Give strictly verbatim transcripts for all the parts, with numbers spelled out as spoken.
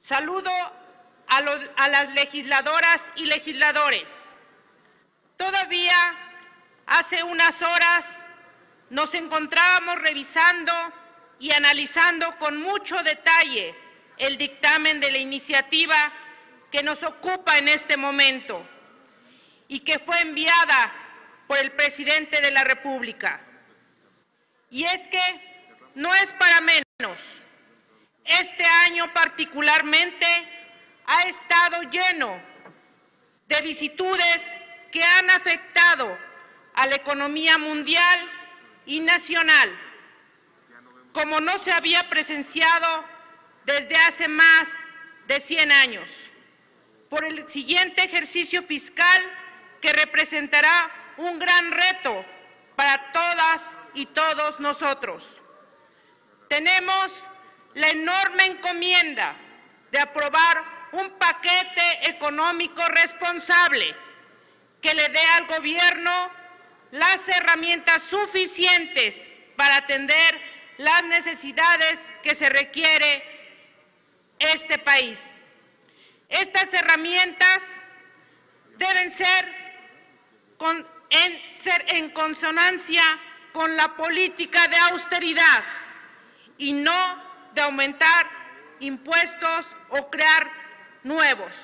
Saludo a, los, a las legisladoras y legisladores. Todavía hace unas horas nos encontrábamos revisando y analizando con mucho detalle el dictamen de la iniciativa que nos ocupa en este momento y que fue enviada por el presidente de la República. Y es que no es para menos. Este año particularmente ha estado lleno de vicisitudes que han afectado a la economía mundial y nacional, como no se había presenciado desde hace más de cien años, por el siguiente ejercicio fiscal que representará un gran reto para todas y todos nosotros. Tenemos la enorme encomienda de aprobar un paquete económico responsable que le dé al gobierno las herramientas suficientes para atender las necesidades que se requiere este país. Estas herramientas deben ser, con, en, ser en consonancia con la política de austeridad y no de aumentar impuestos o crear nuevos.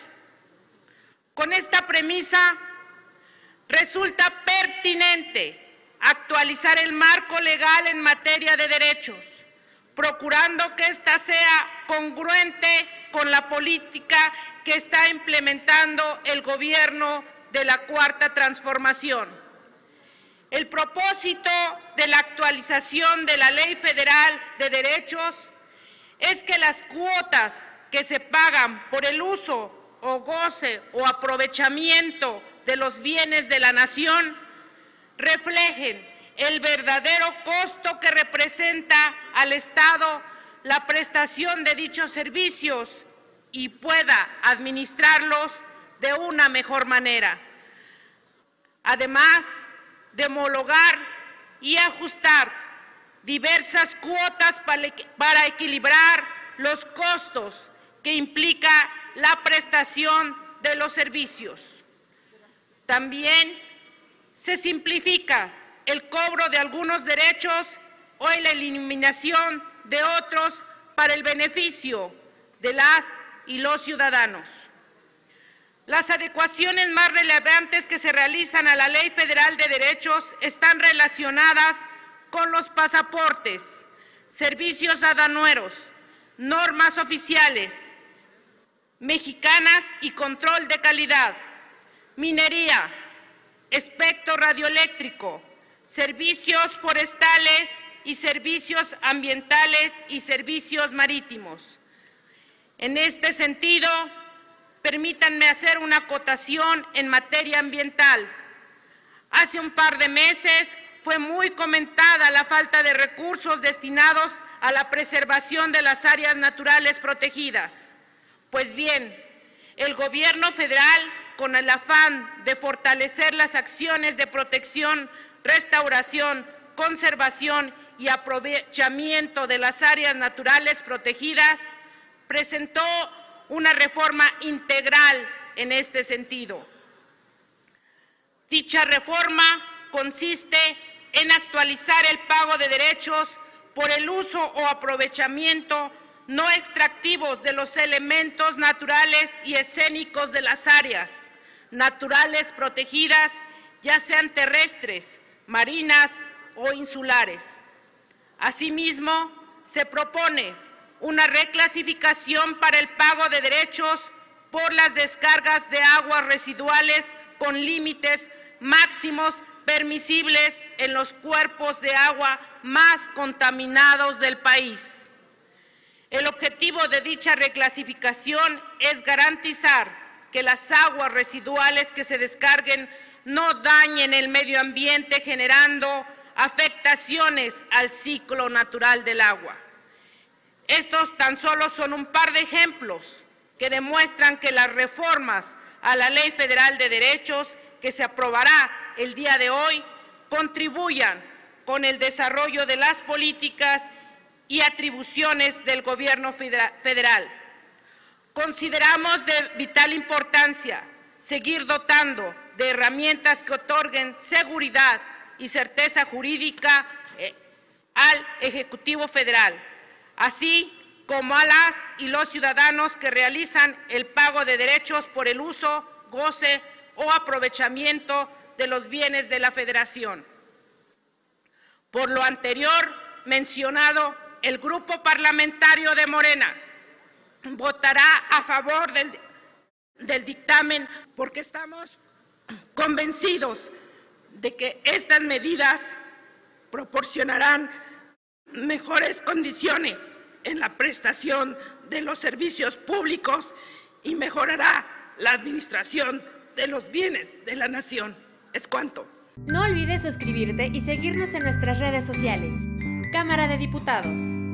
Con esta premisa, resulta pertinente actualizar el marco legal en materia de derechos, procurando que ésta sea congruente con la política que está implementando el gobierno de la Cuarta Transformación. El propósito de la actualización de la Ley Federal de Derechos es que las cuotas que se pagan por el uso o goce o aprovechamiento de los bienes de la nación reflejen el verdadero costo que representa al Estado la prestación de dichos servicios y pueda administrarlos de una mejor manera. Además de homologar y ajustar diversas cuotas para equilibrar los costos que implica la prestación de los servicios. También se simplifica el cobro de algunos derechos o la eliminación de otros para el beneficio de las y los ciudadanos. Las adecuaciones más relevantes que se realizan a la Ley Federal de Derechos están relacionadas con los pasaportes, servicios aduaneros, normas oficiales, mexicanas y control de calidad, minería, espectro radioeléctrico, servicios forestales y servicios ambientales y servicios marítimos. En este sentido, permítanme hacer una acotación en materia ambiental. Hace un par de meses fue muy comentada la falta de recursos destinados a la preservación de las áreas naturales protegidas. Pues bien, el Gobierno federal, con el afán de fortalecer las acciones de protección, restauración, conservación y aprovechamiento de las áreas naturales protegidas, presentó una reforma integral en este sentido. Dicha reforma consiste en actualizar el pago de derechos por el uso o aprovechamiento no extractivos de los elementos naturales y escénicos de las áreas naturales protegidas, ya sean terrestres, marinas o insulares. Asimismo, se propone una reclasificación para el pago de derechos por las descargas de aguas residuales con límites máximos permisibles en los cuerpos de agua más contaminados del país. El objetivo de dicha reclasificación es garantizar que las aguas residuales que se descarguen no dañen el medio ambiente, generando afectaciones al ciclo natural del agua. Estos tan solo son un par de ejemplos que demuestran que las reformas a la Ley Federal de Derechos que se aprobará el día de hoy contribuyan con el desarrollo de las políticas y atribuciones del Gobierno federal. Consideramos de vital importancia seguir dotando de herramientas que otorguen seguridad y certeza jurídica eh, al Ejecutivo Federal, así como a las y los ciudadanos que realizan el pago de derechos por el uso, goce o aprovechamiento de los bienes de la Federación. Por lo anterior mencionado, el Grupo Parlamentario de Morena votará a favor del, del dictamen porque estamos convencidos de que estas medidas proporcionarán mejores condiciones en la prestación de los servicios públicos y mejorará la administración de los bienes de la nación. Es cuanto. No olvides suscribirte y seguirnos en nuestras redes sociales. Cámara de Diputados.